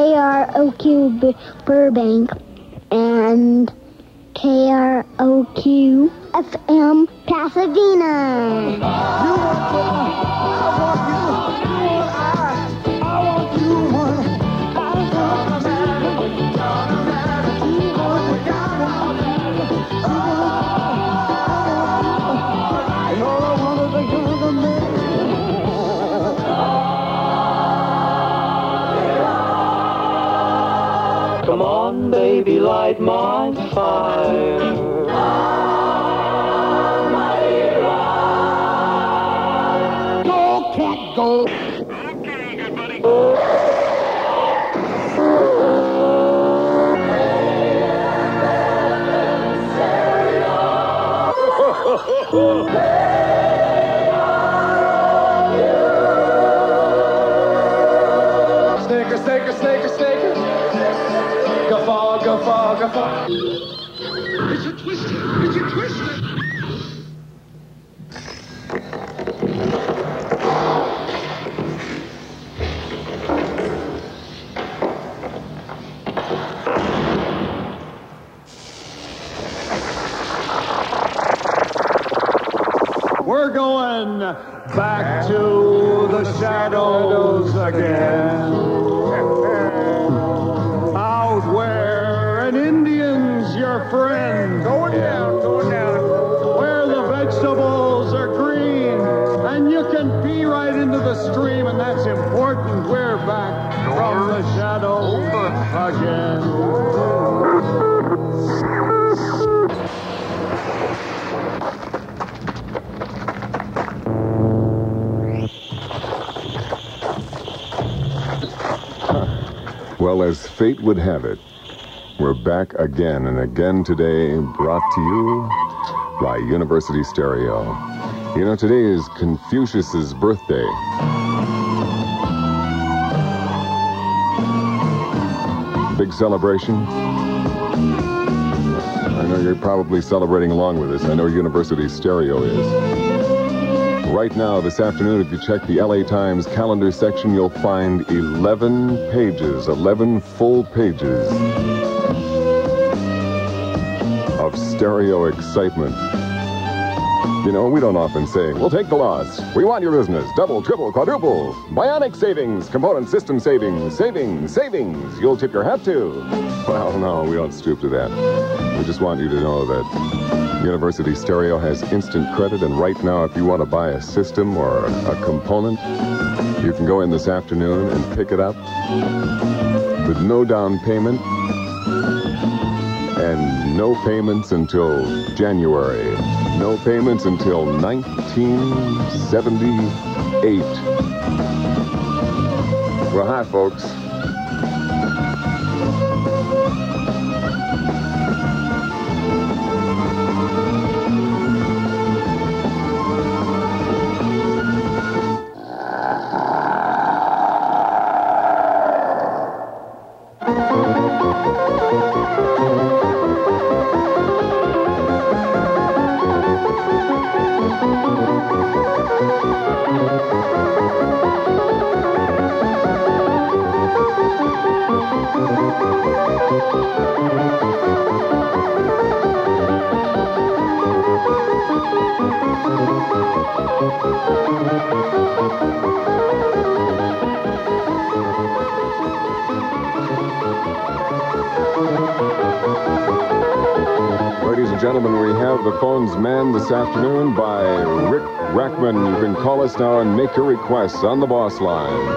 KROQ Burbank and KROQ FM Pasadena. Come on, baby, light my fire. Go, cat, go. Okay, good buddy. Snaker, snaker, snaker, snaker. Guffaw, guffaw, guffaw. It's a twister. It's a twister. We're going back to the shadows again. Out where an Indian's your friend. Going down, going down. Where the vegetables are green and you can pee right into the stream, and that's important. We're back from the shadow again. Well, as fate would have it, we're back again and again today, brought to you by University Stereo. You know, today is Confucius's birthday. Big celebration. I know you're probably celebrating along with us. I know University Stereo is. Right now, this afternoon, if you check the LA Times calendar section, you'll find 11 pages, 11 full pages of stereo excitement. You know, we don't often say, we'll take the loss. We want your business. Double, triple, quadruple. Bionic savings, component system savings, savings, savings. You'll tip your hat to. Well, no, we don't stoop to that. We just want you to know that University Stereo has instant credit, and right now, if you want to buy a system or a component, you can go in this afternoon and pick it up with no down payment and no payments until January. No payments until 1978. Well, hi, folks. Ladies and gentlemen, we have the phones manned this afternoon by Rick Rackman. You can call us now and make your requests on the boss line.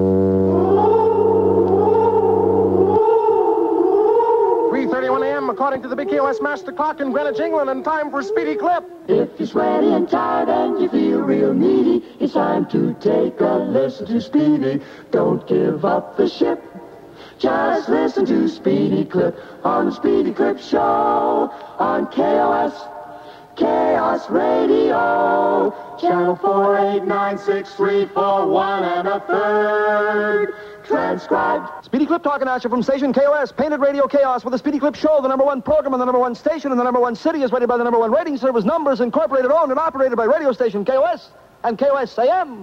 3:31 a.m. McCarty reporting to the Big KOS Master Clock in Greenwich, England, and time for Speedy Clip. If you're sweaty and tired and you feel real needy, it's time to take a listen to Speedy. Don't give up the ship. Just listen to Speedy Clip on the Speedy Clip Show on KOS. Chaos Radio, channel 4896341 and a third. Transcribed. Speedy Clip talking at you from station KOS, Painted Radio Chaos, with the Speedy Clip Show, the #1 program in the #1 station in the #1 city, is rated by the #1 rating service, Numbers Incorporated, owned and operated by radio station KOS and KOS AM.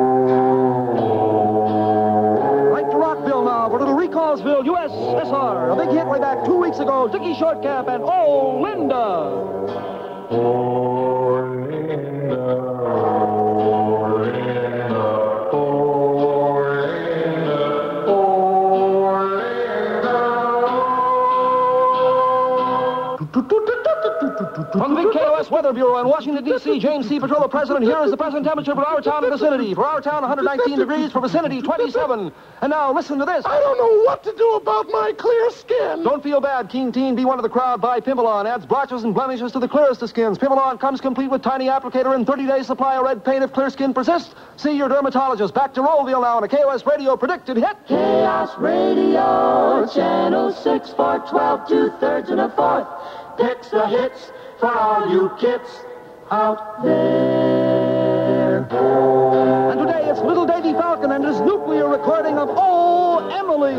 Right to Rockville now for Little Recallsville, USSR. A big hit way back 2 weeks ago, Dickie Shortcap and Oh, Linda. Oh, Linda, oh, Linda, oh, Linda, oh, Linda. From the KOS Weather Bureau in Washington, D.C., James C. Petrola, President. Here is the present temperature for our town and vicinity. For our town, 119 degrees. For vicinity, 27. And now, listen to this. I don't know what to do about my clear skin. Don't feel bad, Keen Teen. Be one of the crowd. Buy Pimbalon. Adds blotches and blemishes to the clearest of skins. Pimbalon comes complete with tiny applicator and 30-day supply of red paint if clear skin persists. See your dermatologist. Back to Rollville now on a KOS Radio predicted hit. Chaos Radio, channel 6 for 12 2/3 and a 4th. Picks the hits for all you kids out there. And today it's Little Davy Falcon and his nuclear recording of Oh, Emily.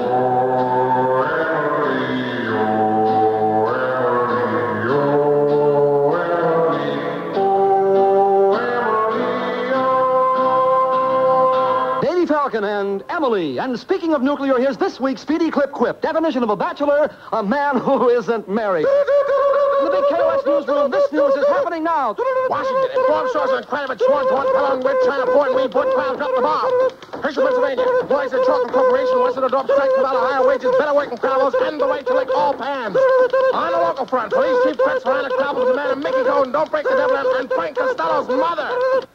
Davy Falcon and Emily. And speaking of nuclear, here's this week's Speedy Clip Quip. Definition of a bachelor, a man who isn't married. In the big KOS newsroom, this news is happening now. Washington, informed sources on Kratovich, sworn to one felon with China Point, we put clouds up the bar. Hershey, Pennsylvania, employees of Chocolate Corporation, Western Adorp strike without higher wages, better working carlos, and the right to lick all pans. On the local front, police chief threats for Anna Travel demand a Mickey Golden, don't break the devil, and Frank Costello's mother.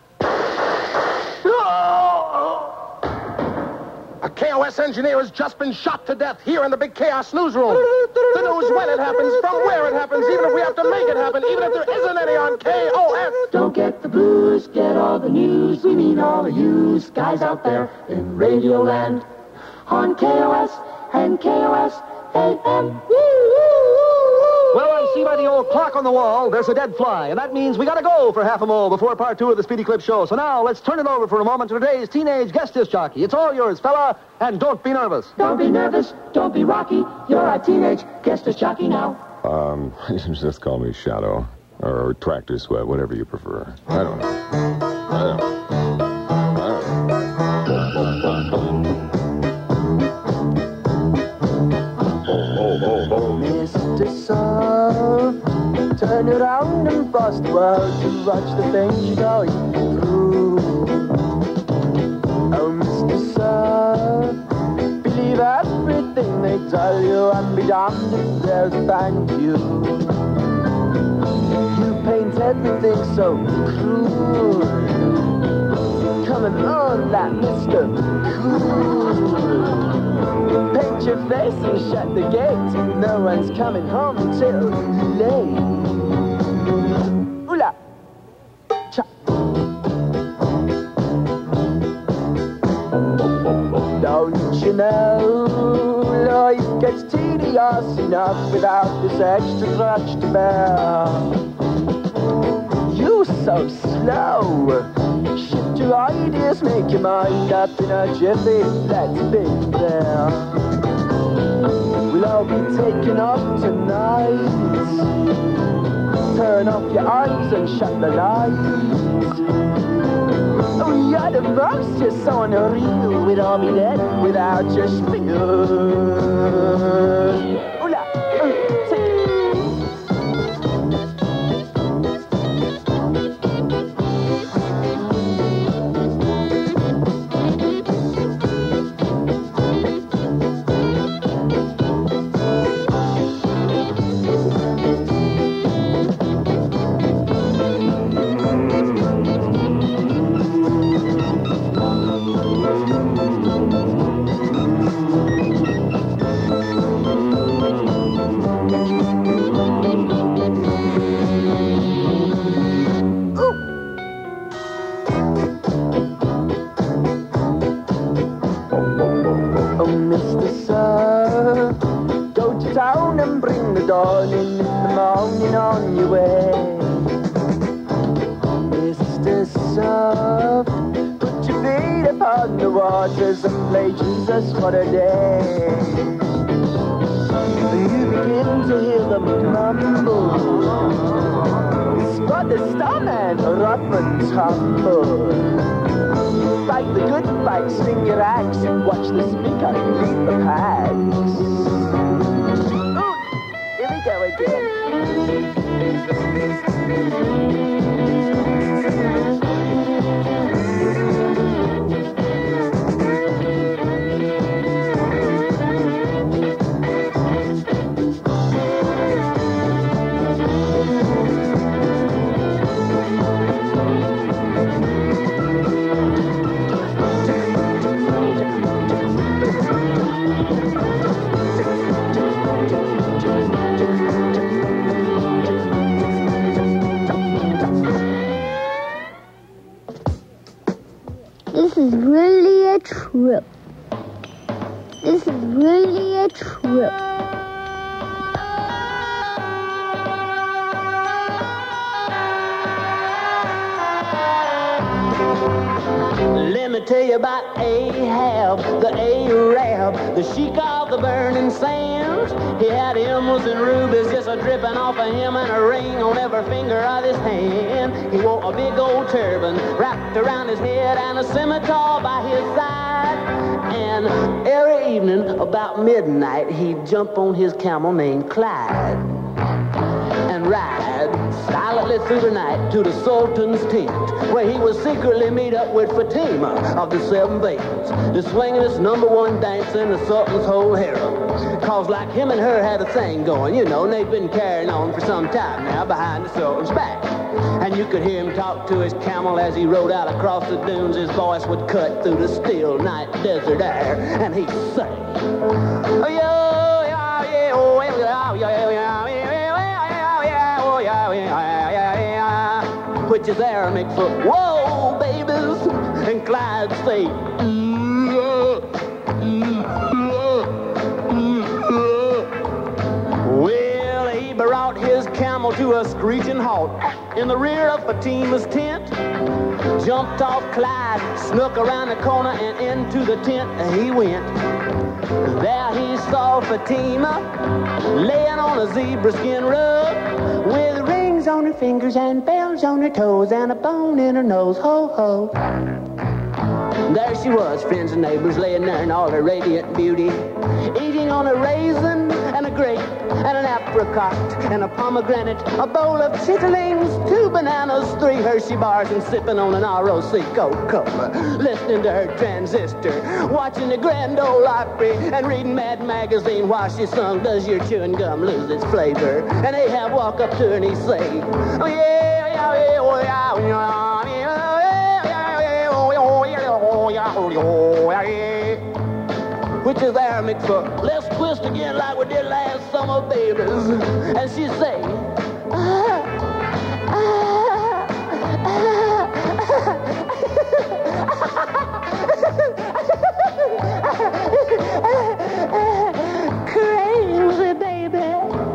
A KOS engineer has just been shot to death here in the big Chaos newsroom. The news when it happens, from where it happens, even if we have to make it happen, even if there isn't any on KOS. Don't get the blues, get all the news. We mean all of you guys out there in Radio Land on KOS and KOS AM. Well, I see by the old clock on the wall, there's a dead fly, and that means we gotta go for half a mole before part 2 of the Speedy Clip Show. So now, let's turn it over for a moment to today's teenage guest disc jockey. It's all yours, fella, and don't be nervous. Don't be nervous, don't be rocky. You're a teenage guest disc jockey now. Just call me Shadow, or Tractor Sweat, whatever you prefer. I don't know. Mr. Sun, turn around and frost the world to watch the things you're going through. Oh, Mr. Sun, believe everything they tell you and be damned if they'll thank you. You paint everything so cruel. Come along, that Mr. Cool. Paint your face and shut the gate. No one's coming home till late. Ooh-la. Cha. Don't you know life gets tedious enough without this extra clutch to bear? You so slow. Shift your ideas, make your mind up in a jiffy. Let's be there. We'll all be taken up tonight. Turn off your eyes and shut the lights. Oh, you're the most, you're so unreal. We'd all be dead without your spiel. Hola, dawning in the morning on your way. Mr. Soft, put your feet upon the waters and play Jesus for a day. You begin to hear them grumble. Spot the starman, rough and tumble. Fight the good fight, swing your axe, and watch the speaker beat the packs. Ooh, here we go again. This is really a trip. This is really a trip. Let me tell you about Ahab, the Arab, the sheik of the burning sands. He had emeralds and rubies just a-dripping off of him, and a ring on every finger of his hand. He wore a big old turban wrapped around his head and a scimitar by his side. And every evening about midnight, he'd jump on his camel named Clyde and ride silently through the night to the Sultan's tent, where he would secretly meet up with Fatima of the Seven Veils, the swingin'est #1 dancer in the Sultan's whole harem. Cause like him and her had a thing going, you know, and they've been carrying on for some time now behind the Sultan's back. And you could hear him talk to his camel as he rode out across the dunes. His voice would cut through the still night desert air, and he'd say, oh, yeah, yeah, yeah, oh, yeah, yeah, yeah, yeah. Which is Aramaic for whoa, babies, and Clyde say, well, he brought his camel to a screeching halt in the rear of Fatima's tent, jumped off Clyde, snuck around the corner and into the tent he went. There he saw Fatima laying on a zebra skin rug with rings on her fingers and bells on her toes and a bone in her nose, ho ho. There she was, friends and neighbors, laying there in all her radiant beauty, eating on a raisin and a grape and an apricot and a pomegranate, a bowl of chitterlings, 2 bananas, 3 Hershey bars, and sipping on an ROC Coca-Cola, listening to her transistor, watching the Grand Ole Opry and reading Mad Magazine while she sung Does Your Chewing Gum Lose Its Flavor? And Ahab walk up to her and he say, oh yeah, yeah, yeah, oh yeah, yeah, yeah, yeah, oh yeah, oh yeah, oh yeah, which is Aramaic for let's twist again like we did last summer, babies. And she say, crazy, baby.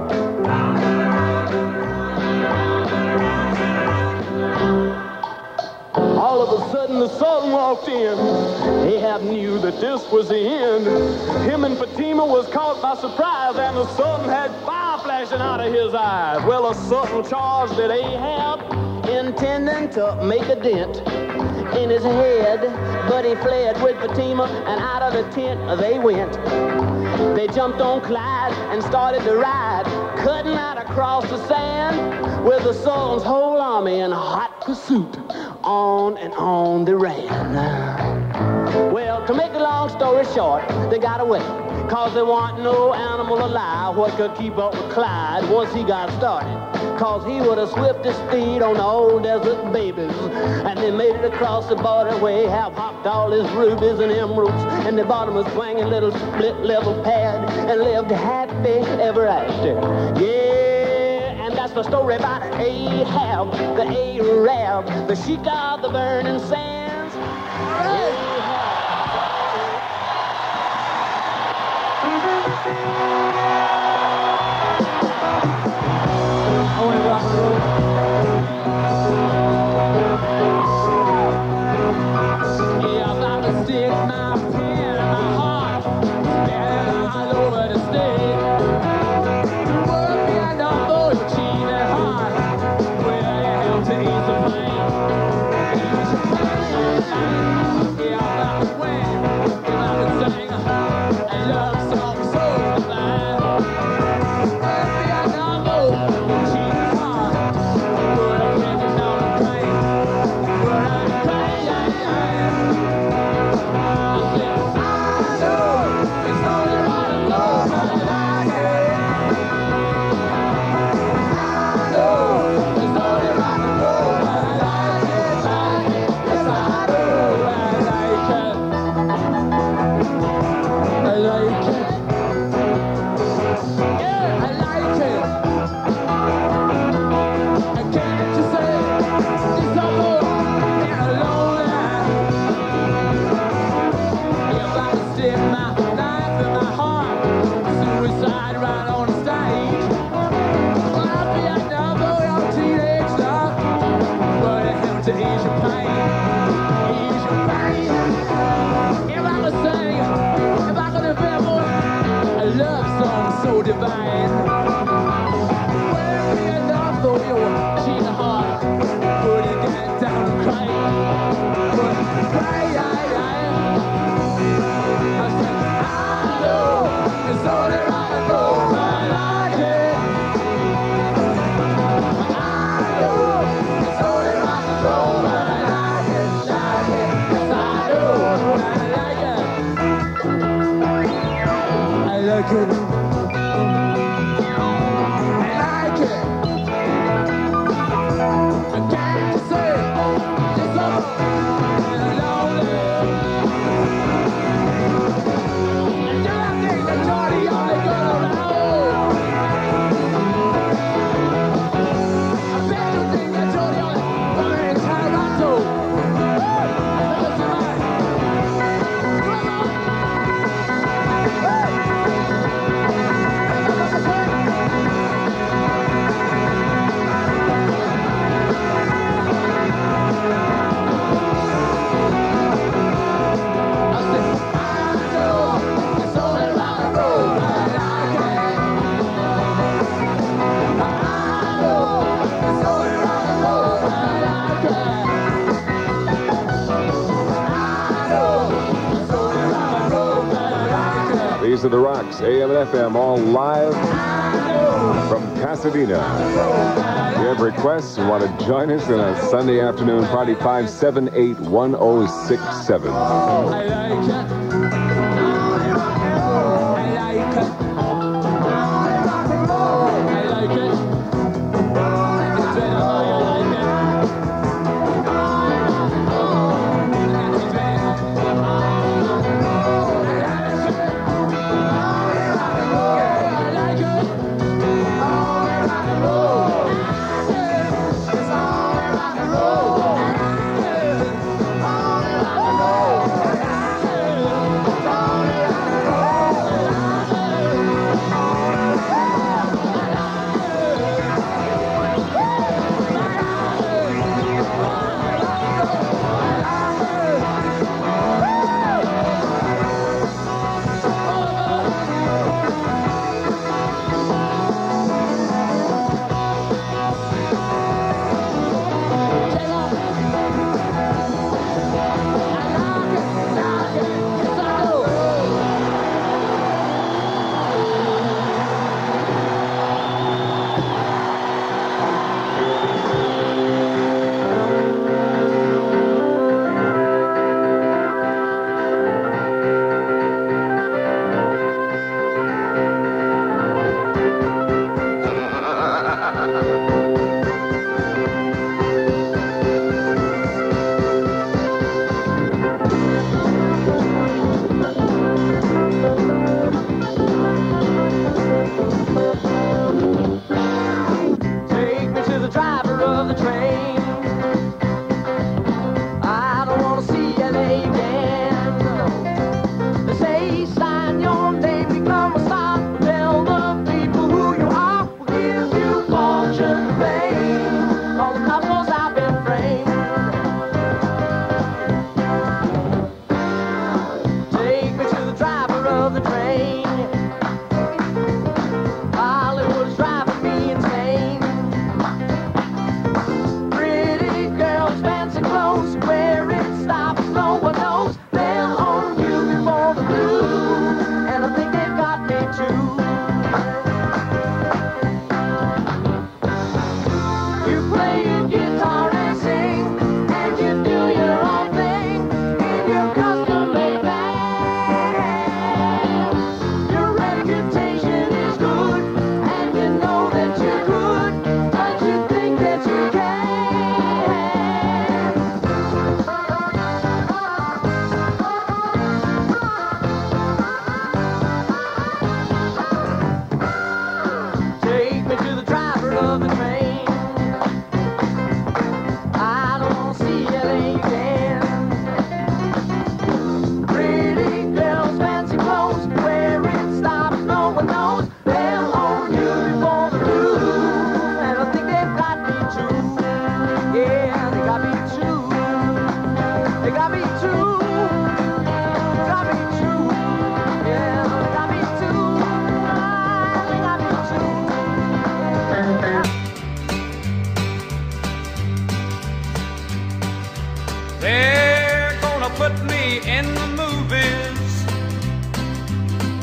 All of a sudden the Sultan walked in. Ahab knew that this was the end. Him and Fatima was caught by surprise, and the Sultan had fire flashing out of his eyes. Well, the Sultan charged at Ahab, intending to make a dent in his head, but he fled with Fatima, and out of the tent they went. They jumped on Clyde and started to ride, cutting out across the sand with the Sultan's whole army in hot pursuit. On and on they ran. Well, to make a long story short, they got away, cause there wasn't no animal alive what could keep up with Clyde once he got started. Cause he was the swiftest steed on the old desert babies. And they made it across the border where Ahab hopped all his rubies and emeralds, and the bottom was swinging little split level pad, and lived happy ever after. Yeah, and that's the story about Ahab, the Arab, the sheik of the burning sands. These are the Rocks, AM&FM, all live from Pasadena. If you have requests and want to join us in a Sunday afternoon party, 578-1067.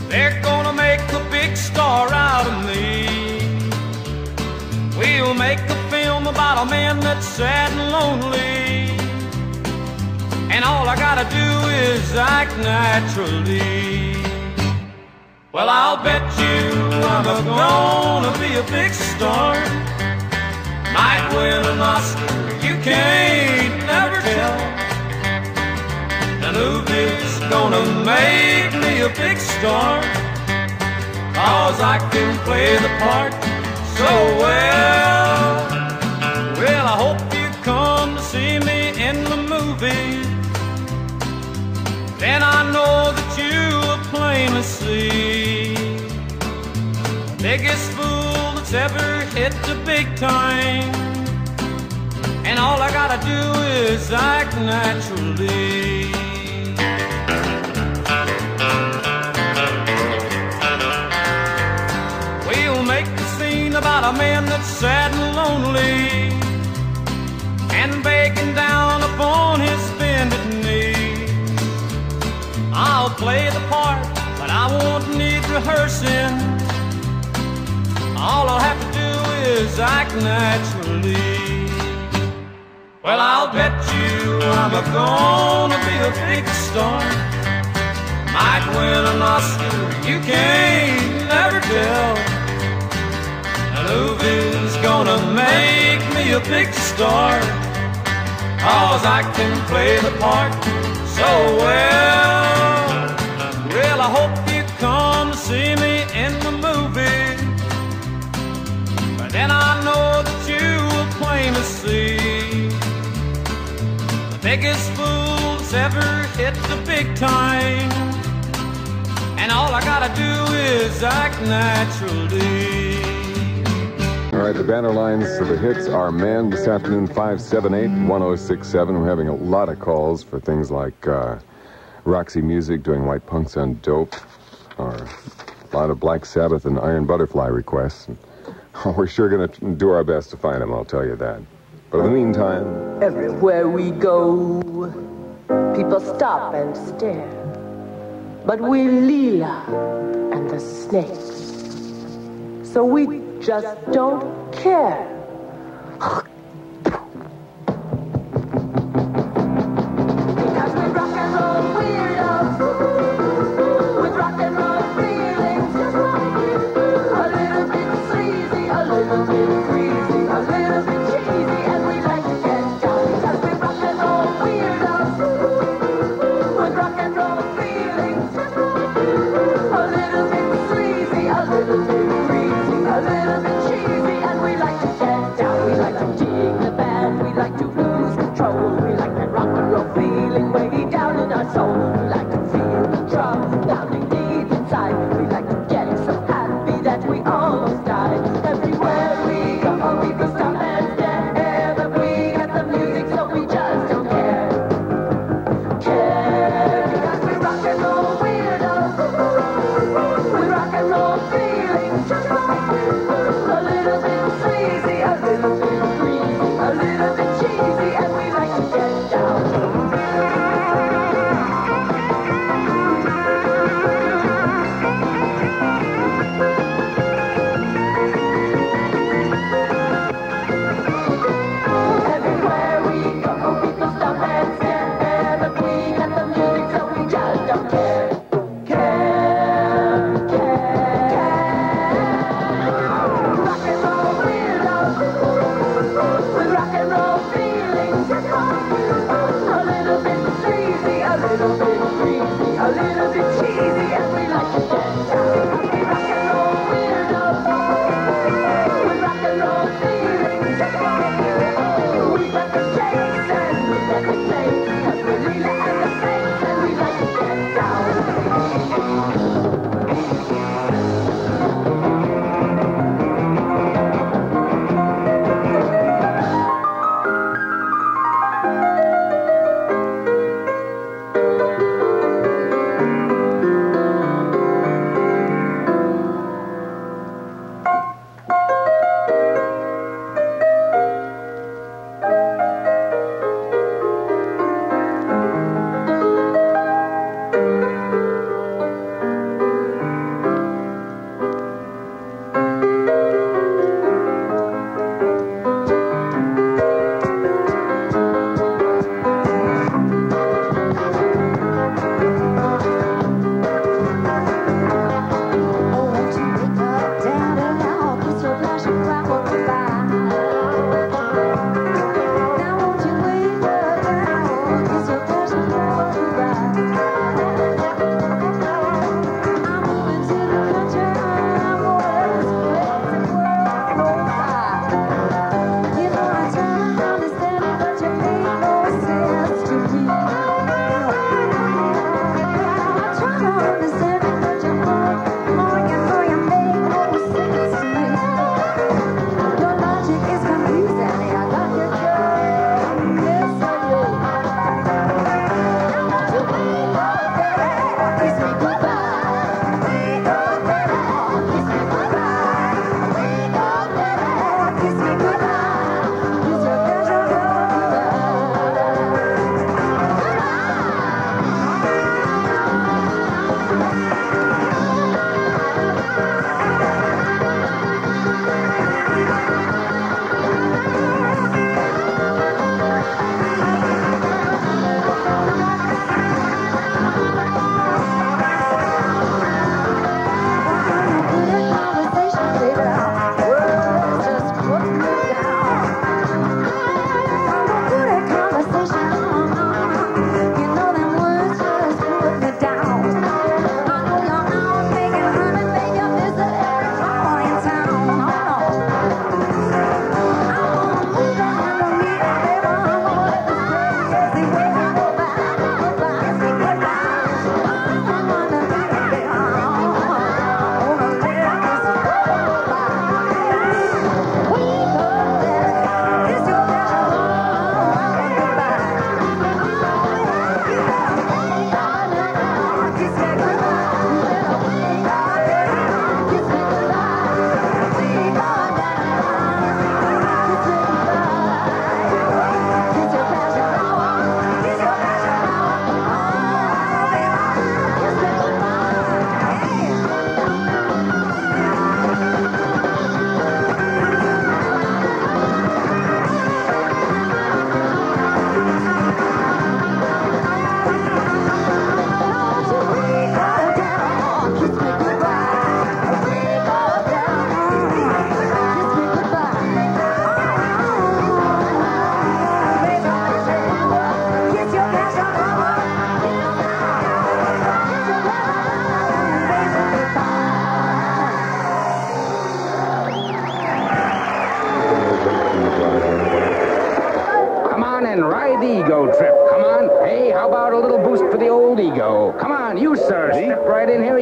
They're gonna make a big star out of me. We'll make a film about a man that's sad and lonely, and all I gotta do is act naturally. Well, I'll bet you I'm gonna be a big star. Might win an Oscar, you can't never tell. The movie's gonna make me a big star, 'cause I can play the part so well. Well, I hope you come to see me in the movie. Then I know that you will plainly see the biggest fool that's ever hit the big time, and all I gotta do is act naturally. We'll make the scene about a man that's sad and lonely, and begging down upon his bended knee. I'll play the part, but I won't need rehearsing. All I'll have to do is act naturally. Well, I'll bet you I'm gonna be a big star. Might win an Oscar, you can't never tell. The movie's gonna make me a big star, 'cause I can play the part so well. Well, I hope you come to see me in the movie, but then I know that you will plainly see the biggest fool's ever hit the big time, and all I gotta do is act naturally. All right, the banner lines for the hits are man this afternoon, 578-1067. We're having a lot of calls for things like Roxy Music doing White Punks on Dope, or a lot of Black Sabbath and Iron Butterfly requests. We're sure going to do our best to find them, I'll tell you that. But in the meantime... Everywhere we go, people stop and stare. But we're Leela and the snakes, so we just don't care. Because we're rock and roll weirdos, with rock and roll feelings just like you. A little bit sleazy, a little bit greasy, a little bit cheesy, and we like to get down. Because we're rock and roll weirdos, with rock and roll feelings just like you. A little bit sleazy, a little bit greasy, a little bit cheesy, and we like to get down, we like to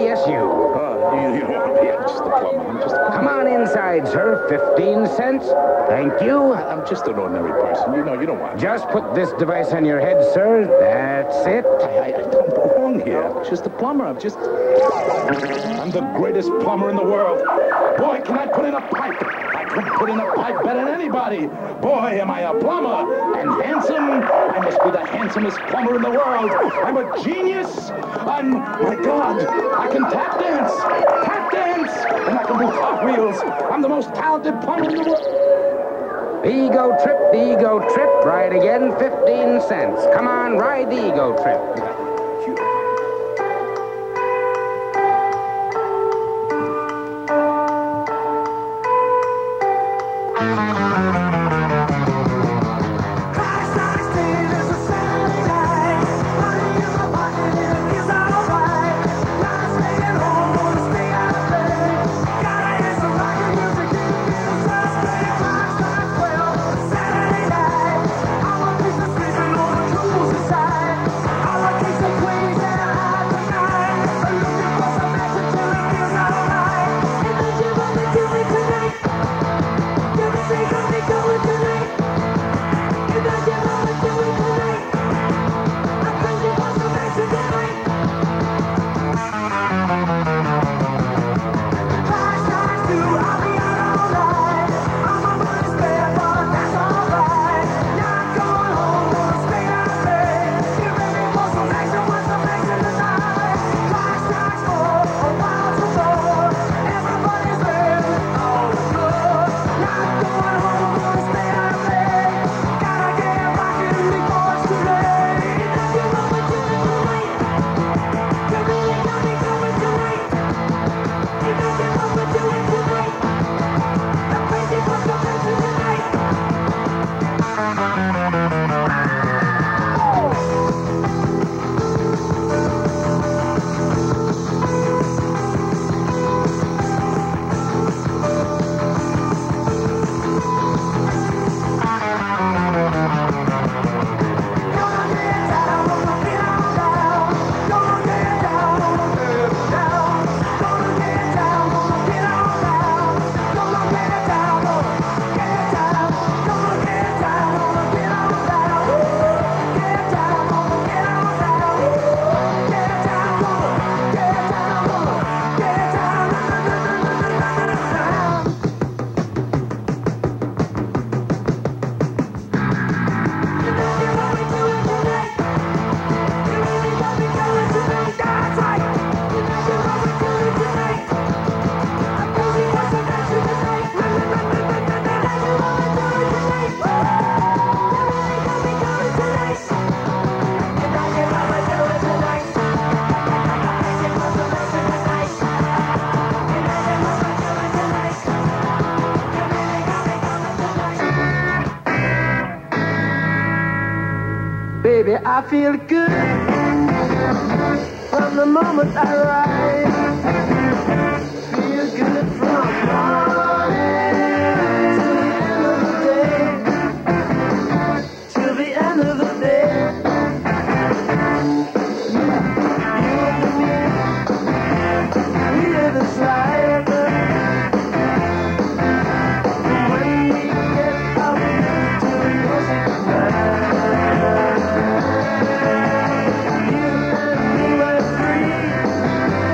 yes, you. You don't want to be just a plumber. I'm just a plumber. Come on inside, sir. 15 cents. Thank you. I'm just an ordinary person. You know, you don't want. Just put this device on your head, sir. That's it. I don't belong here. I'm just a plumber. I'm the greatest plumber in the world. Boy, can I put in a pipe. I can put in a pipe better than anybody. Boy, am I a plumber. And handsome. I must be the handsomest plumber in the world. I'm a genius. My God, I can tap dance. And I can do cartwheels. I'm the most talented plumber in the world. The ego trip. Ride again, 15 cents. Come on, ride the ego trip. Baby, I feel good from the moment I rise. Feel good from morning till the end of the day. You and me, we live inside. When we get up to the music night. You and me were free.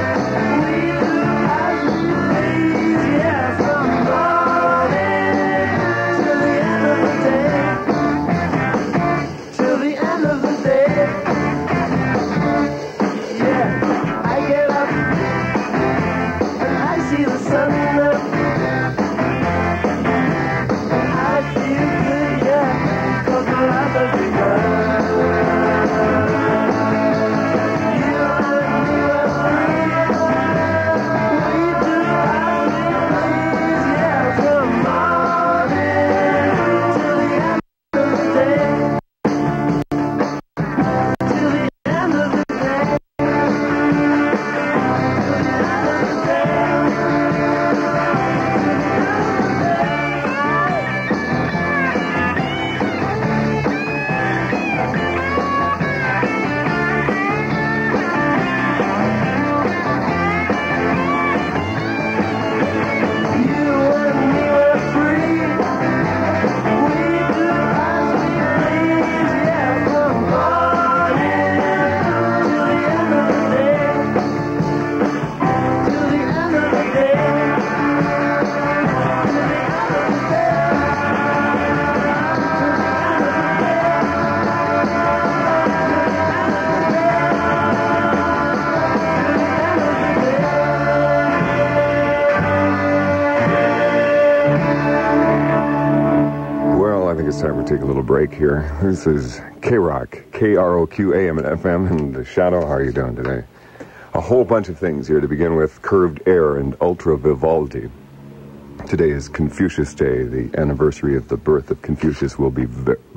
time we take a little break here. This is KROQ, KROQ, AM&FM, and Shadoe. How are you doing today? A whole bunch of things here to begin with. Curved Air and Ultra Vivaldi. Today is Confucius Day. The anniversary of the birth of Confucius will be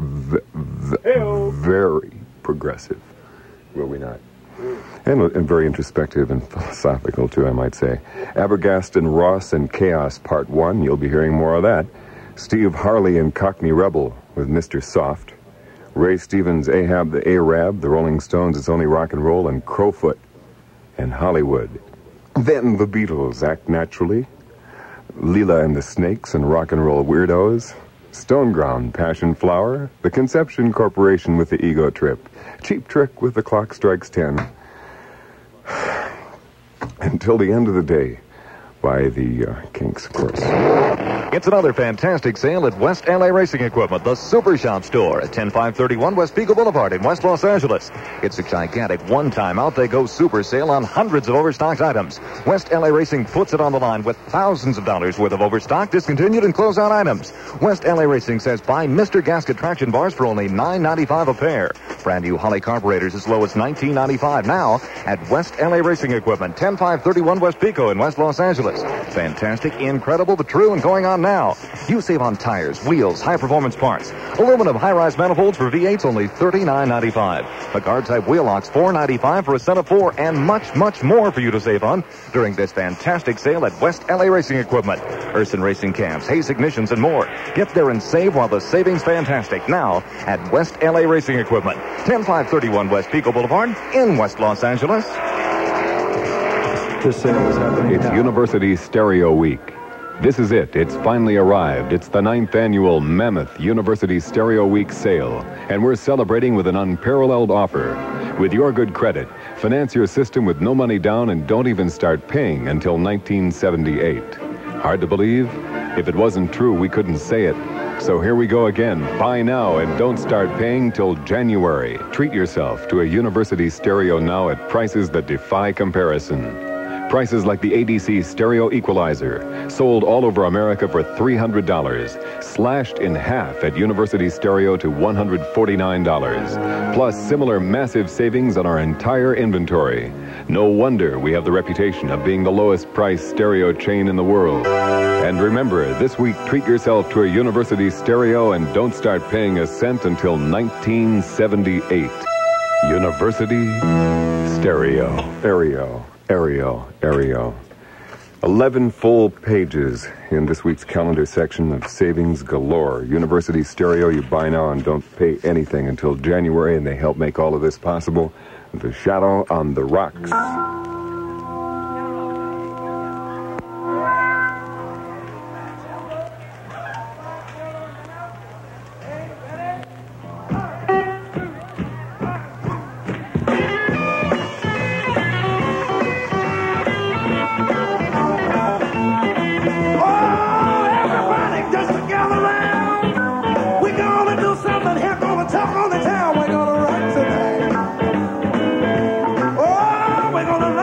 very progressive, will we not? And very introspective and philosophical, too, I might say. Abergast and Ross and Chaos, Part 1. You'll be hearing more of that. Steve Harley and Cockney Rebel with Mr. Soft. Ray Stevens, Ahab the Arab, the Rolling Stones, It's Only Rock and Roll, and Crowfoot and Hollywood. Then the Beatles, Act Naturally. Leela and the Snakes and Rock and Roll Weirdos. Stoneground, Passion Flower. The Conception Corporation with the Ego Trip. Cheap Trick with The Clock Strikes 10. Until the end of the day by the Kinks, of course. It's another fantastic sale at West LA Racing Equipment, the Super Shop Store at 10531 West Pico Boulevard in West Los Angeles. It's a gigantic one-time out-they-go super sale on hundreds of overstocked items. West LA Racing puts it on the line with thousands of dollars worth of overstock, discontinued, and closeout items. West LA Racing says buy Mr. Gasket traction bars for only $9.95 a pair. Brand new Holley carburetors as low as $19.95 now at West LA Racing Equipment, 10531 West Pico in West Los Angeles. Fantastic, incredible, but true, and going on now. You save on tires, wheels, high-performance parts. Aluminum high-rise manifolds for V8s only $39.95. The guard-type wheel locks $4.95 for a set of 4, and much, much more for you to save on during this fantastic sale at West LA Racing Equipment. Urson Racing Cams, Hayes Ignitions, and more. Get there and save while the savings fantastic now at West LA Racing Equipment, 10531 West Pico Boulevard in West Los Angeles. This sale is happening It's now. University Stereo Week. This is it. It's finally arrived. It's the 9th annual Mammoth University Stereo Week sale. And we're celebrating with an unparalleled offer. With your good credit, finance your system with no money down and don't even start paying until 1978. Hard to believe? If it wasn't true, we couldn't say it. So here we go again. Buy now and don't start paying till January. Treat yourself to a University Stereo now at prices that defy comparison. Prices like the ADC Stereo Equalizer, sold all over America for $300, slashed in half at University Stereo to $149, plus similar massive savings on our entire inventory. No wonder we have the reputation of being the lowest priced stereo chain in the world. And remember, this week, treat yourself to a University Stereo and don't start paying a cent until 1978. University Stereo. Aereo. 11 full pages in this week's calendar section of savings galore. University Stereo, you buy now and don't pay anything until January, and they help make all of this possible. The Shadoe on the Rocks. We're gonna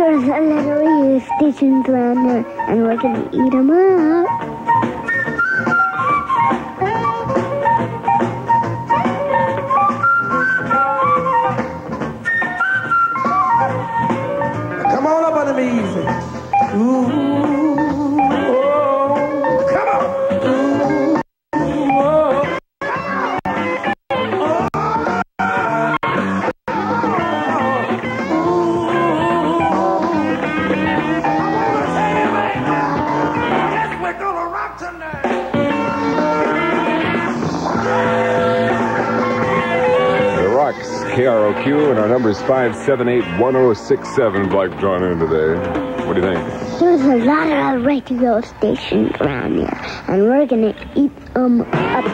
There's a lot of radio stations around here, and we're gonna eat them up. Come on up under me easy. Ooh, oh, come on. Ooh, oh. KROQ, and our number is 578-1067. Black John in today. What do you think? There's a lot of radio stations around here, and we're gonna eat them up.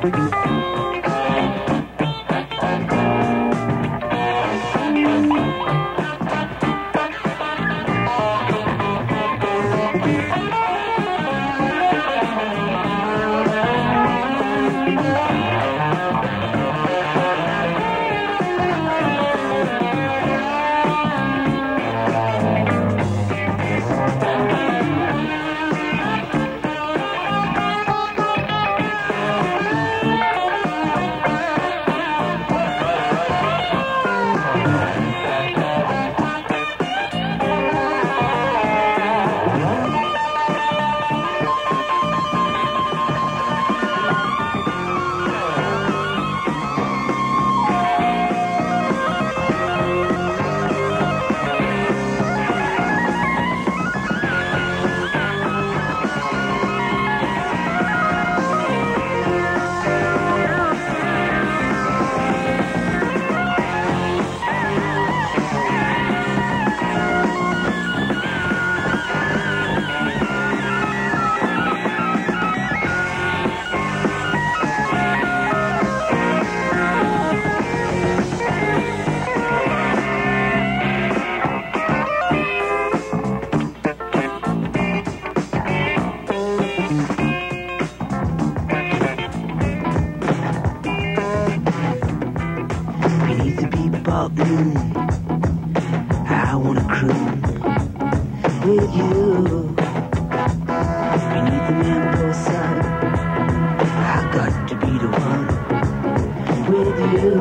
I wanna cruise with you beneath the mango sun. I got to be the one with you,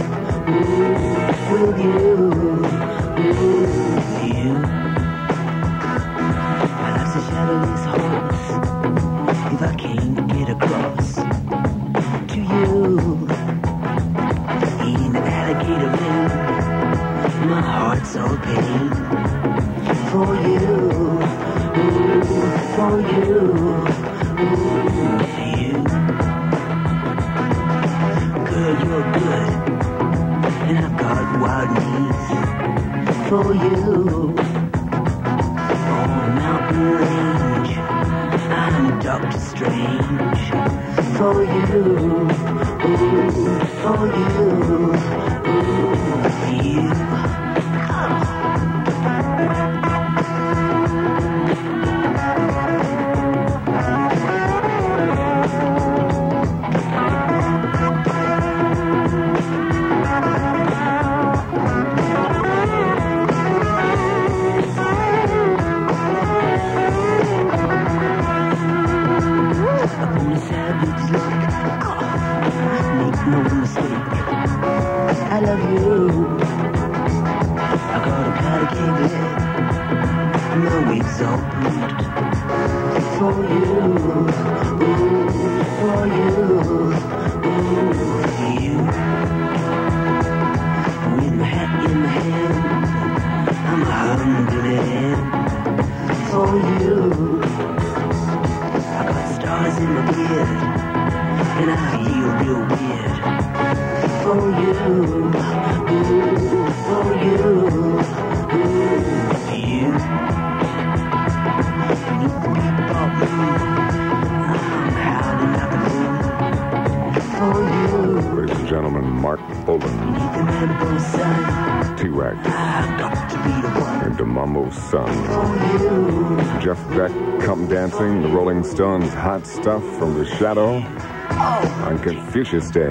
with you, with you. My life's a shadowless horse. If I can't get across to you, eating the alligator ring, my heart's all pain for you, for you, you. Girl, you're good, and I've got wild needs for you. On a mountain range, I'm Doctor Strange for you, for you, you. No mistake, I love you. I got a pot of cake left, my wig's all bruised for you, for you, you. With my hat in my hand, I'm hungry for you. I got stars in my beard, and I feel real weird for you, for you, you. Beneath the peacock moon, I'm howling like a moon for you. Ladies and gentlemen, Mark Bolan. Beneath the rainbow sun, T-Wack. I've got to be the one. And Mammo's son. For you. Jeff Beck, Come Dancing, the Rolling Stones, Hot Stuff from the Shadow on Confucius Day.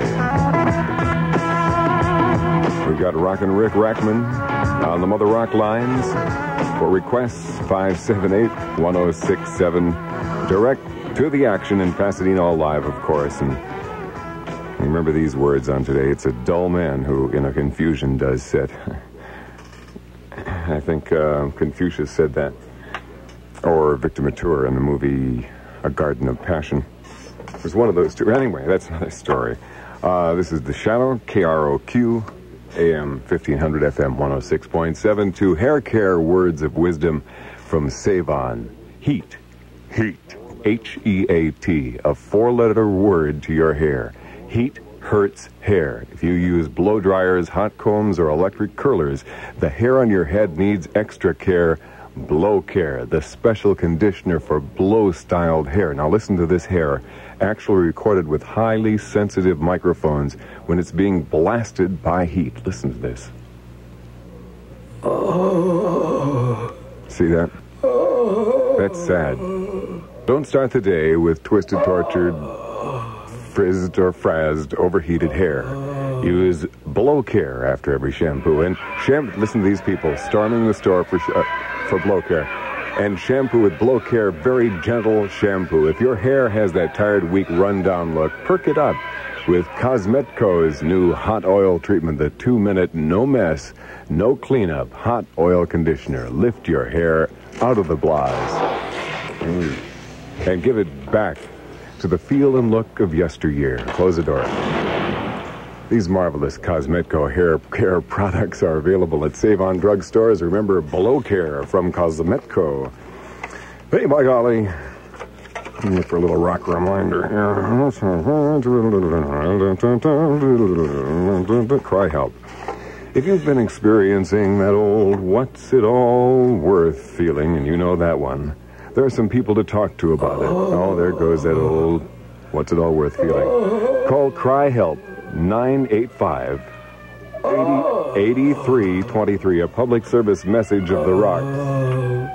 We've got Rockin' Rick Rackman on the Mother ROQ lines for requests 578-1067. Direct to the action in Pasadena, all live, of course. And remember these words on today. It's a dull man who in a confusion does sit. I think Confucius said that. Or Victor Mature in the movie A Garden of Passion. It was one of those two. Anyway, that's another story. This is The Shadow, KROQ, AM 1500, FM 106.7. To hair care words of wisdom from Savon. Heat. Heat. H-E-A-T. A four-letter word to your hair. Heat hurts hair. If you use blow dryers, hot combs, or electric curlers, the hair on your head needs extra care. Blow Care, the special conditioner for blow-styled hair. Now listen to this hair actually recorded with highly sensitive microphones when it's being blasted by heat. Listen to this. See that? That's sad. Don't start the day with twisted, tortured, frizzed or frazzed, overheated hair. Use blow care after every shampoo. And listen to these people storming the store for blow care. And shampoo with blow care, very gentle shampoo. If your hair has that tired, weak, run-down look, perk it up with Cosmetco's new hot oil treatment, the 2-minute, no mess, no cleanup, hot oil conditioner. Lift your hair out of the blahs and give it back to the feel and look of yesteryear. Close the door. These marvelous Cosmetco hair care products are available at Save-On drugstores. Remember, Blow Care from Cosmetco. Hey, by golly. Look for a little rock reminder here. Cry help. If you've been experiencing that old what's it all worth feeling, and you know that one, there are some people to talk to about it. Oh, there goes that old what's it all worth feeling. Call Cry Help 985-8323, a public service message of the Rocks.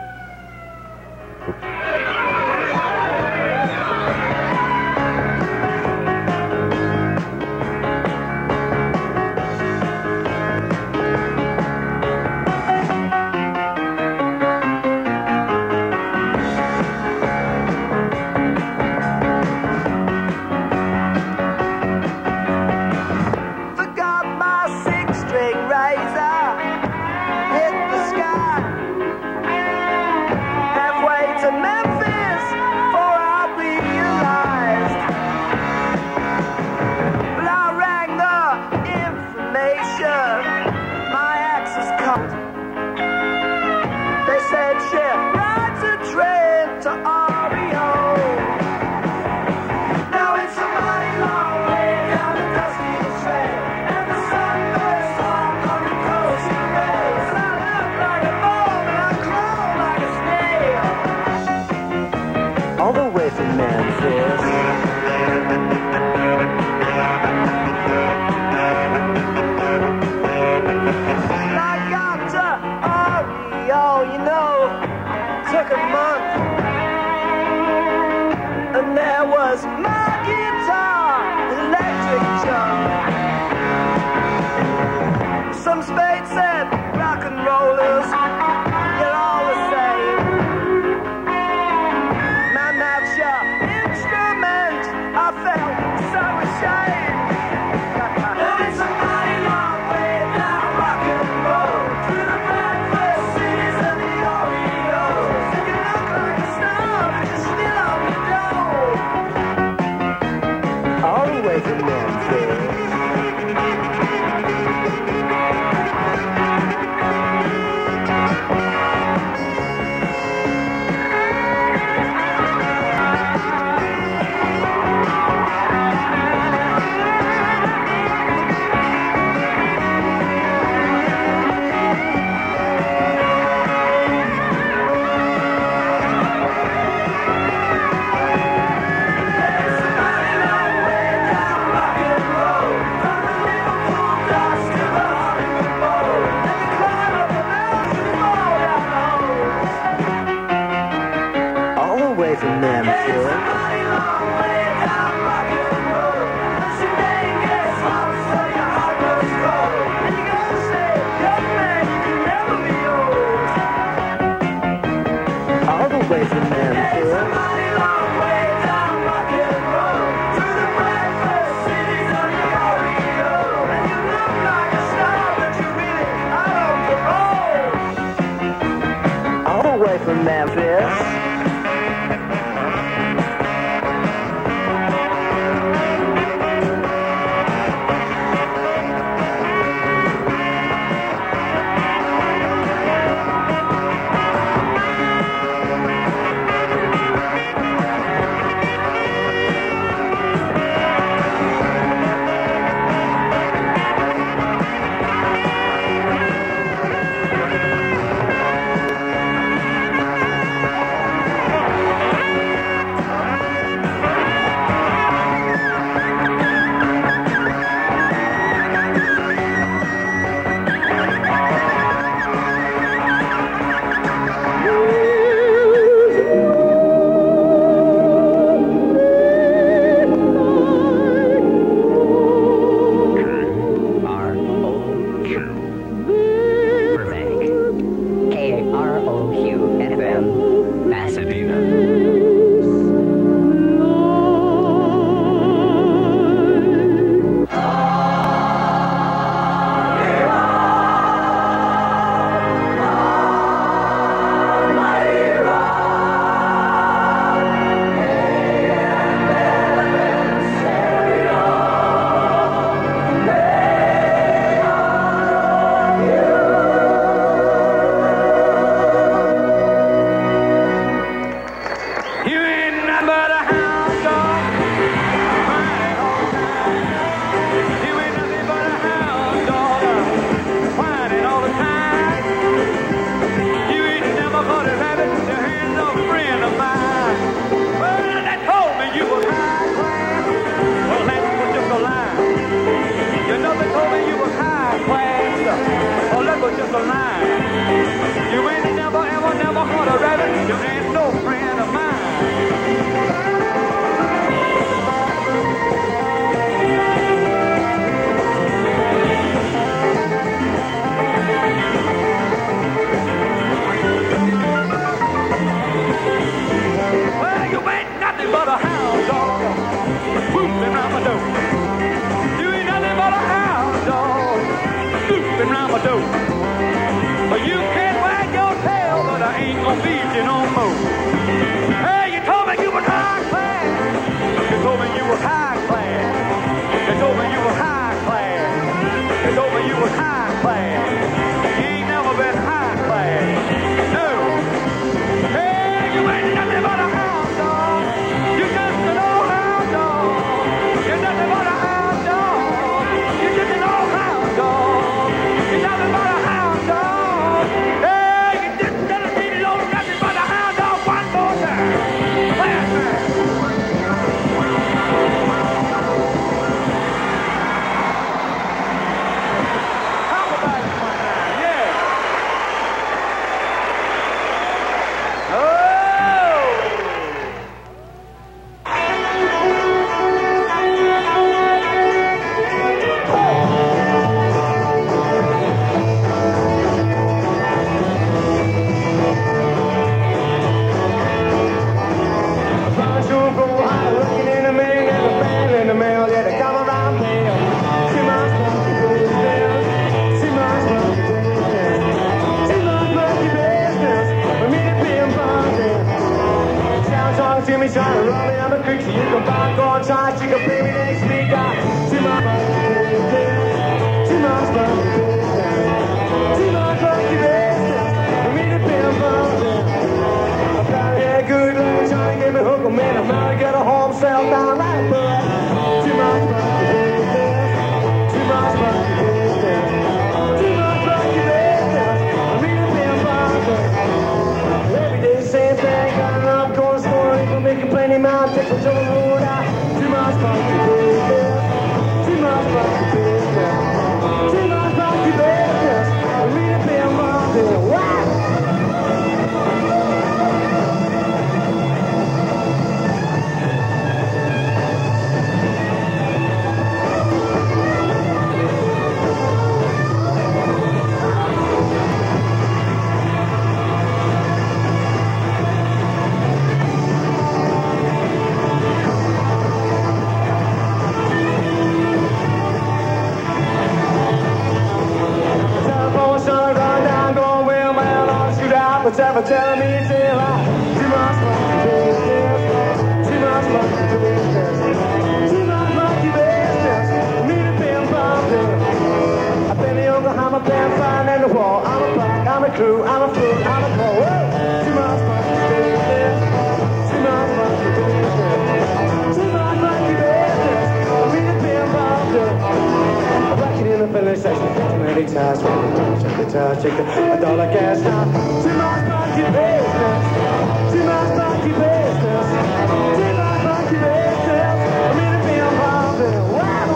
true. I'm a fool, I'm a fool. Too much monkey business. Too much monkey business. Too much monkey business. I'm in the pinball club. I'm rocking in the filling station. Automatic tires. Check the tires, check the $1 gas now. Too much monkey business. Too much monkey business. Too much monkey business. I'm in the pinball club. Wow.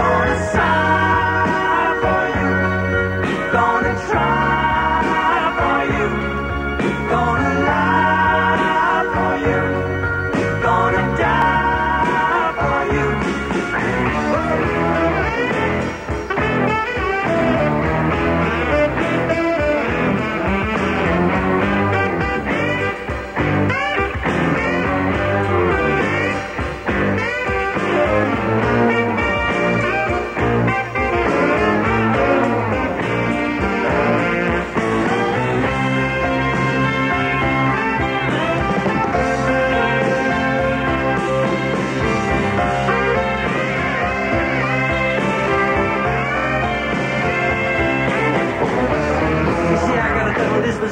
Gonna try.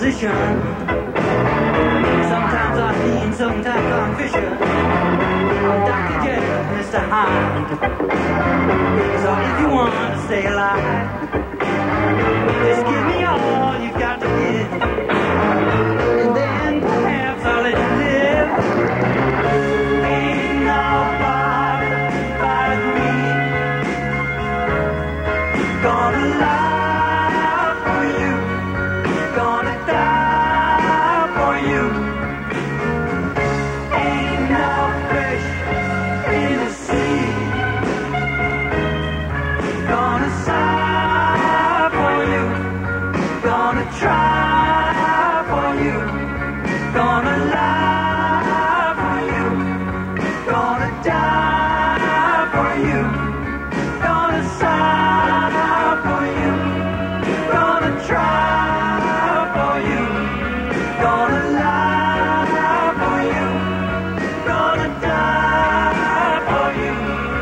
position. Sometimes I'm eating, sometimes I'm fishing. I'm Dr. Jekyll, Mr. Hyde. So if you want to stay alive, just give me all you've got to give, and then perhaps I'll let you live. Ain't nobody but me gonna lie for you, gonna die for you. Ain't no fish in the sea gonna sigh for you, gonna try for you, gonna lie for you, gonna die for you, gonna sigh for you, gonna try for you, gonna lie for you, gonna die for you.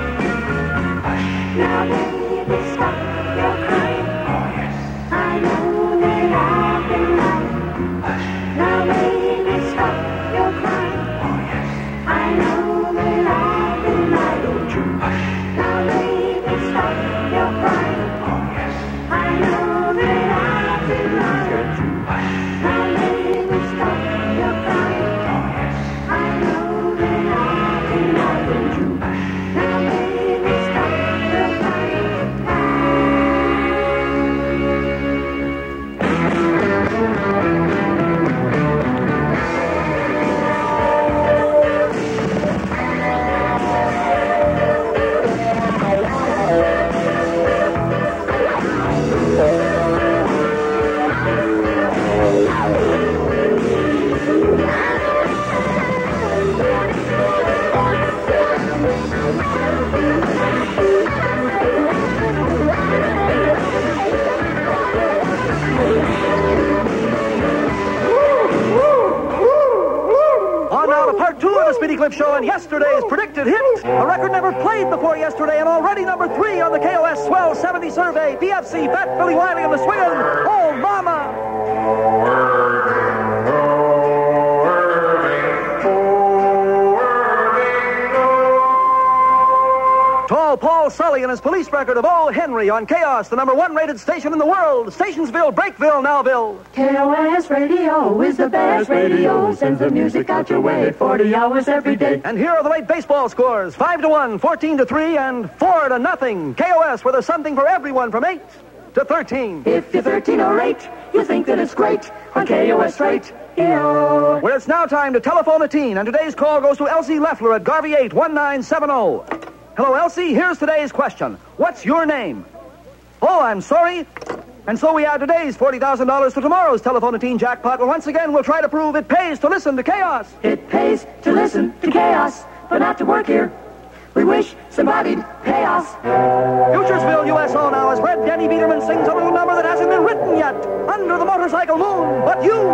Now baby, stop your crying. I know that I've been lying. Now baby, stop your crying. I know that I've been lying. Now baby, stop your crying. I know that I've been lying. Now baby, stop your crying. I know that I've been lying. Now baby, stop your crying. On now to part 2 of the Speedy Clip Show and yesterday's predicted hit. A record never played before yesterday and already number 3 on the KOS Swell 70 survey. BFC, Fat Billy Wiley and the Swingin', Oh Mama. Tall Paul Sully and his police record of Oh Henry on Chaos, the number 1 rated station in the world. Stationsville, Breakville, Nowville. KOS Radio is the best radio. Sends the music out your way 40 hours every day. And here are the late baseball scores. 5-1, 14-3, and 4-0. KOS, where there's something for everyone from 8 to 13. If you're 13 or 8, you think that it's great on KOS Radio. Well, it's now time to telephone a teen, and today's call goes to Elsie Leffler at Garvey 81970. Hello, Elsie. Here's today's question. What's your name? Oh, I'm sorry. And so we add today's $40,000 to tomorrow's telephone a teen jackpot, where once again we'll try to prove it pays to listen to Chaos. It pays to listen to Chaos, but not to work here. We wish somebody'd pay us. Futuresville, USO now, as Red Denny Biederman sings a little number that hasn't been written yet. Under the motorcycle moon, but you...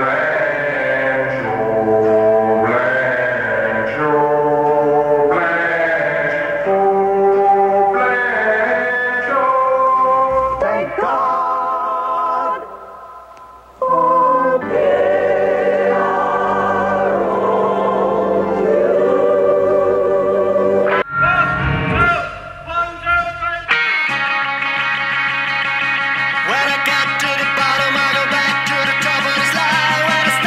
Thank God for When I get to the bottom, I go back to the top of the slide. When I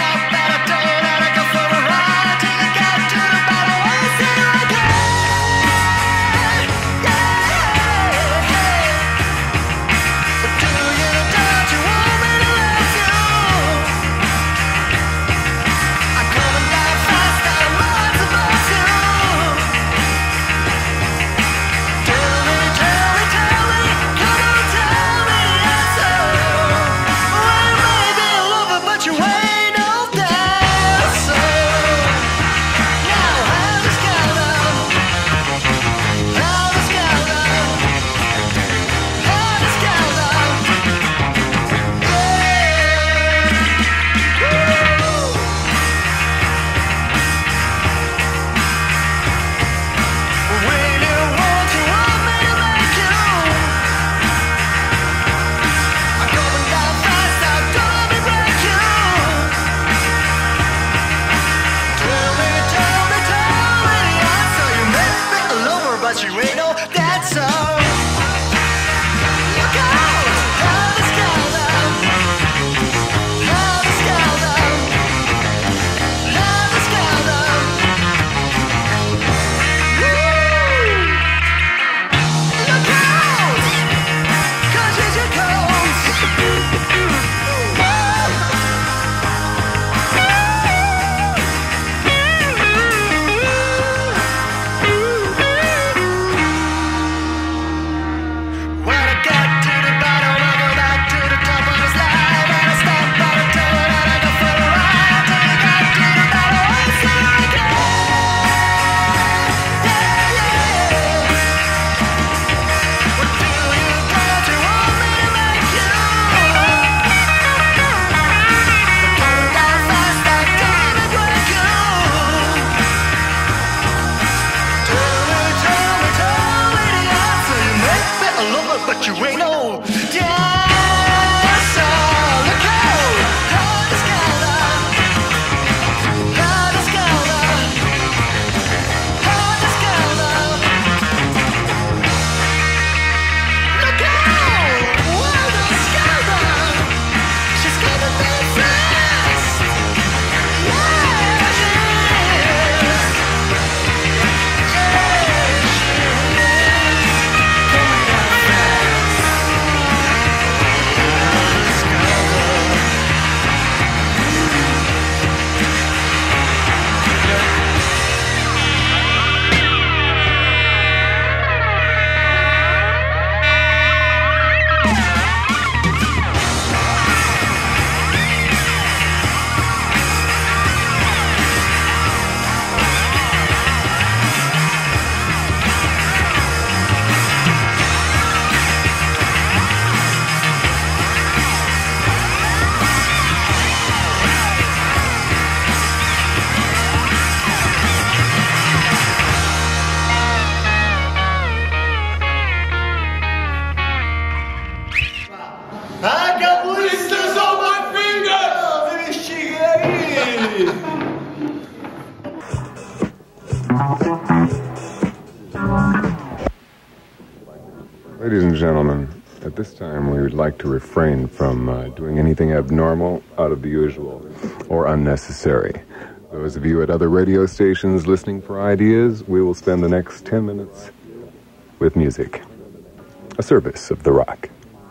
Ladies and gentlemen, at this time we would like to refrain from doing anything abnormal, out of the usual, or unnecessary. Those of you at other radio stations listening for ideas, we will spend the next 10 minutes with music. A service of the rock.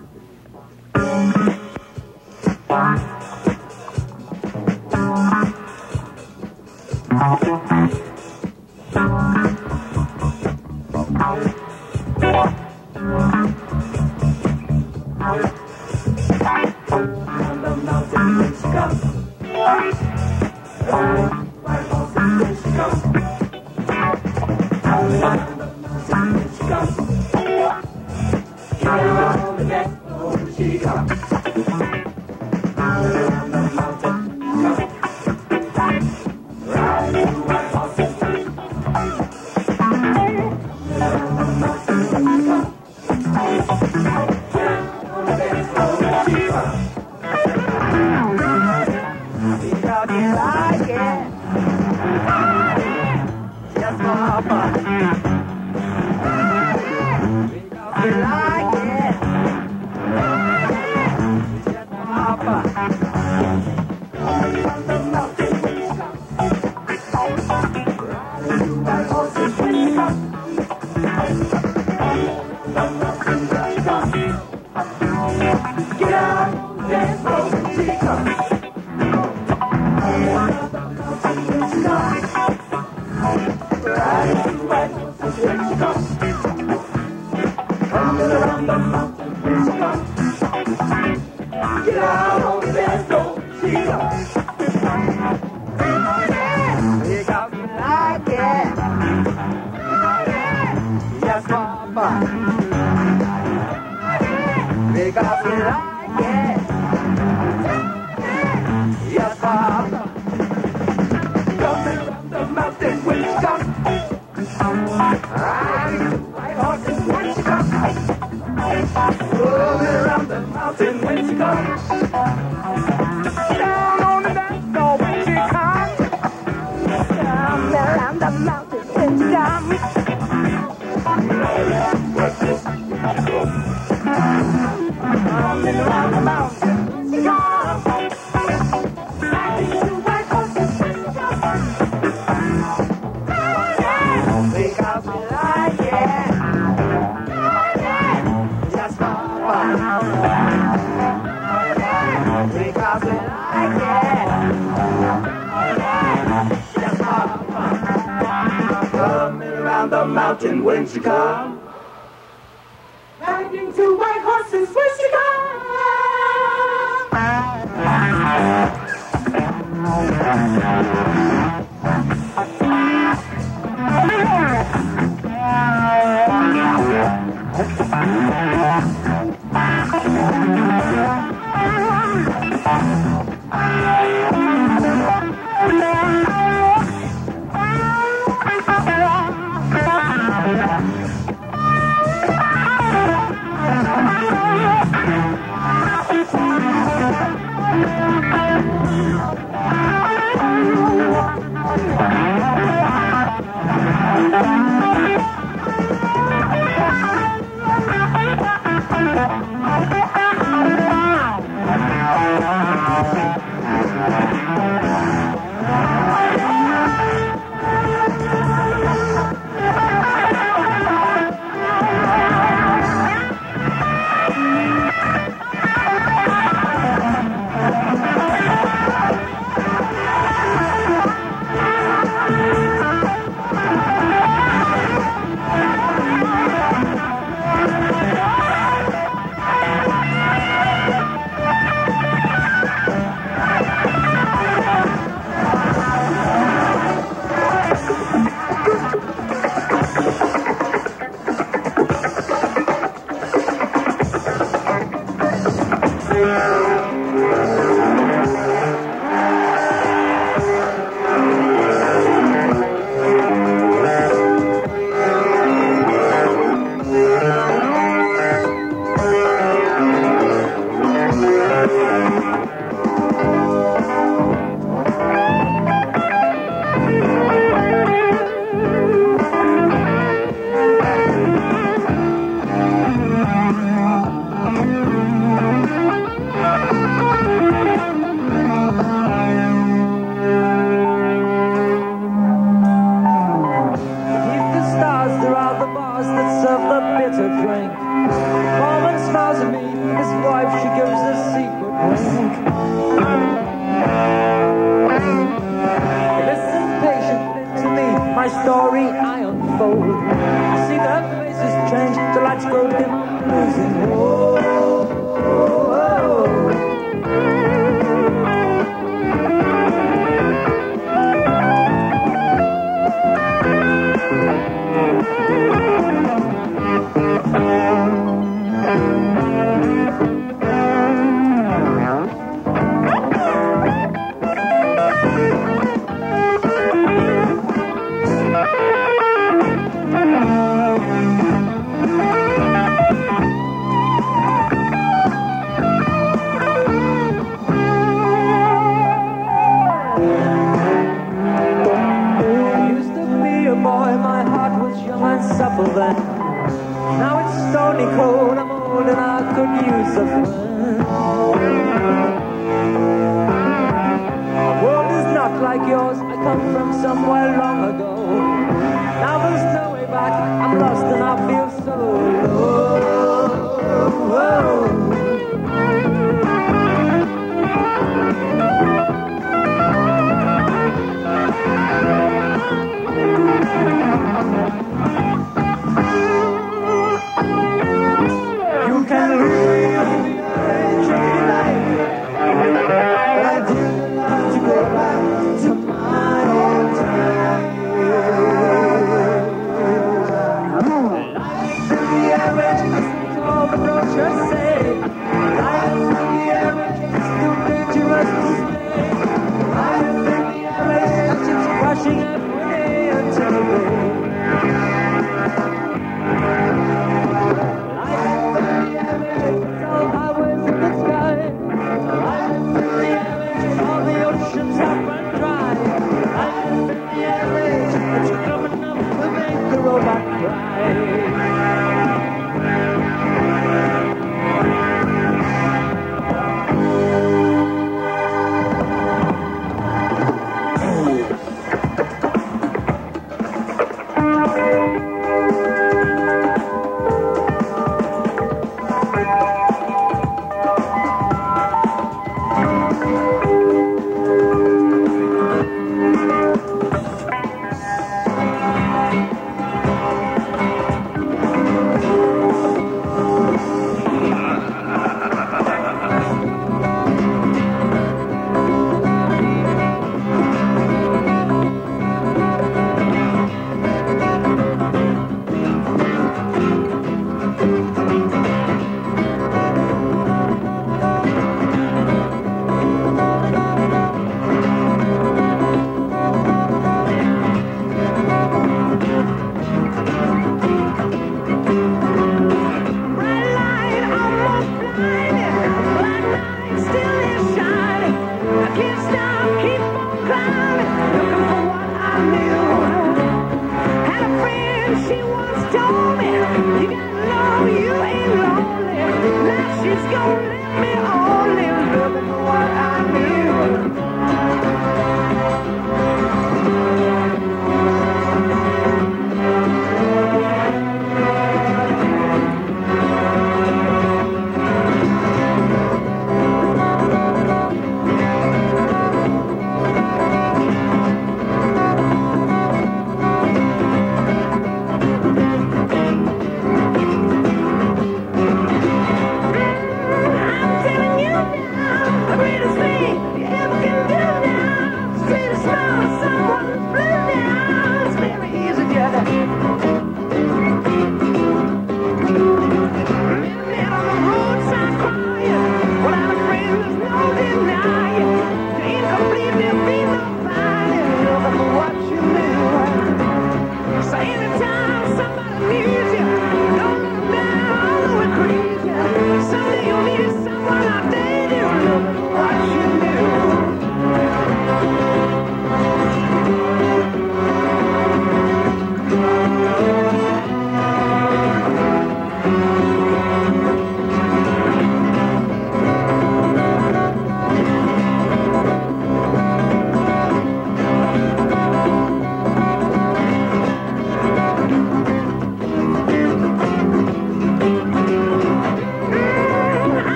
Mountain when she comes, riding two white horses when she to drink. Mormon smiles at me, his wife, she gives a secret wink. Listen patiently to me, my story I unfold. See their faces change, the lights go dim, losing hope. Then. Now it's stony cold, I'm old and I could use a friend. The world is not like yours, I come from somewhere long ago. Now there's no way back, I'm lost and I feel so low. Yeah.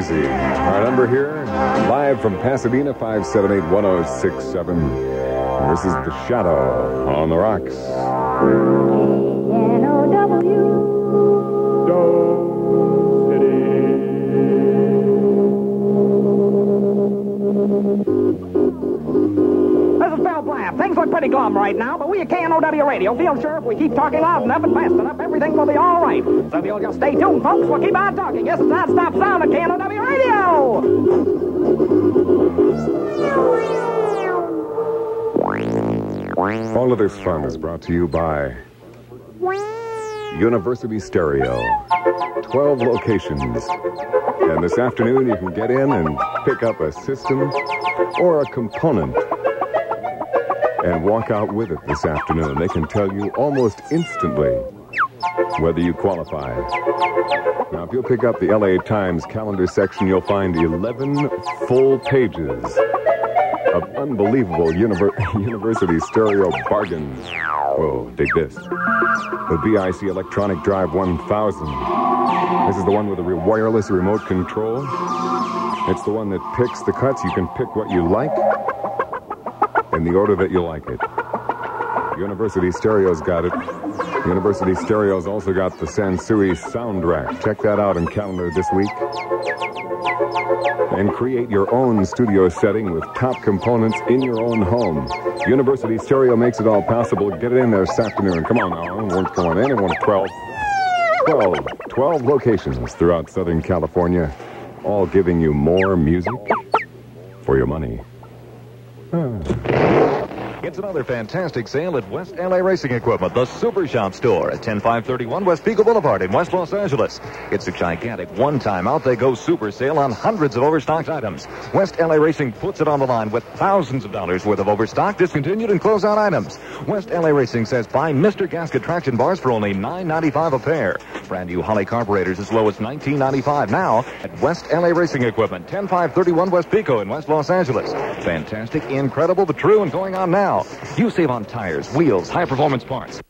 Jersey. Our number here, live from Pasadena, 578-1067. This is the Shadow on the Rocks. This is Phil Blam. Things look pretty glum right now, but we at KNOW Radio feel sure if we keep talking loud enough and fast enough, everything will be all right. So if you'll just stay tuned, folks, we'll keep on talking. Yes, it's non-stop sound at KNOW Radio. All of this fun is brought to you by University Stereo. 12 locations. And this afternoon you can get in and pick up a system or a component and walk out with it this afternoon. They can tell you almost instantly whether you qualify. Now, if you'll pick up the LA Times calendar section, you'll find 11 full pages of unbelievable University Stereo bargains. Whoa, dig this. The BIC Electronic Drive 1000. This is the one with the wireless remote control. It's the one that picks the cuts. You can pick what you like in the order that you like it. University Stereo's got it. University Stereo's also got the Sansui Sound Rack. Check that out in calendar this week. And create your own studio setting with top components in your own home. University Stereo makes it all possible. Get it in there this afternoon. Come on now. We're going in. I want 12 locations throughout Southern California, all giving you more music for your money. It's another fantastic sale at West LA Racing Equipment, the Super Shop Store at 10531 West Pico Boulevard in West Los Angeles. It's a gigantic one-time out-they-go super sale on hundreds of overstocked items. West LA Racing puts it on the line with thousands of dollars worth of overstock, discontinued, and closeout items. West LA Racing says buy Mr. Gasket traction bars for only $9.95 a pair. Brand new Holley carburetors as low as $19.95 now at West LA Racing Equipment, 10531 West Pico in West Los Angeles. Fantastic, incredible, the true, and going on now. You save on tires, wheels, high-performance parts.